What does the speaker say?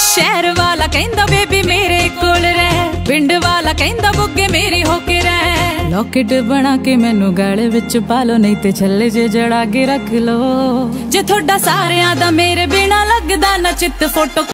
शहर वाला कहंदा बेबी मेरे कोल रह, पिंड वाला कहंदा बुग्गे मेरी होके रह। लॉकेट बना के मैनू गले विच पा लो, नहीं ते छल्ले जे जड़ा के रख लो। जे थोड़ा सारियां दा मेरे बिना लगदा ना चित फोटो